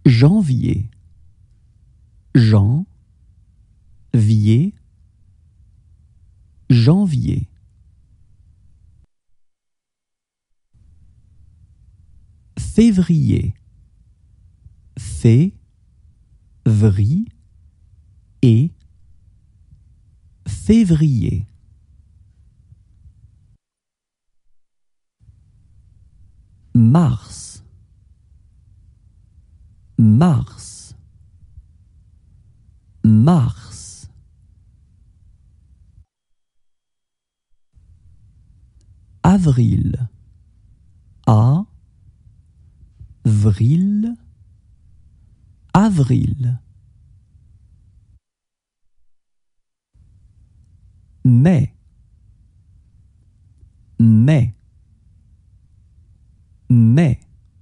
Janvier, janvier, janvier. Février, février, février. Mars, mars, mars. Avril, avril, avril. Mai, mai, mai.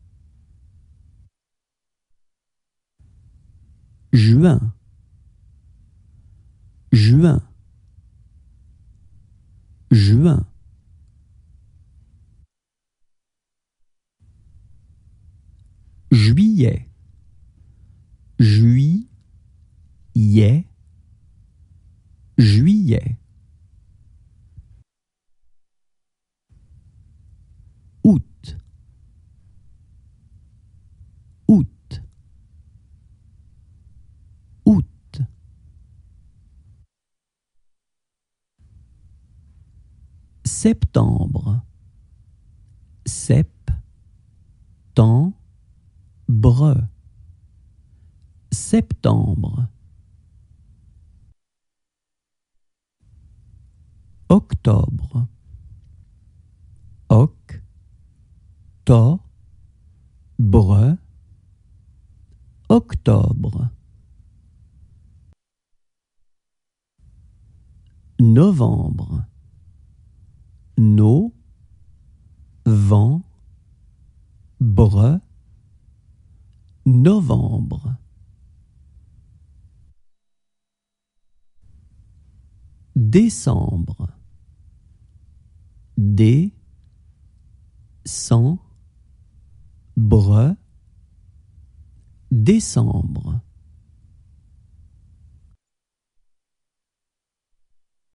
Juin, juin, juin. Juillet, juillet, juillet. Août, août, août. Septembre, septembre, septembre. Octobre, octobre, octobre. Novembre, novembre. Décembre, décembre, décembre.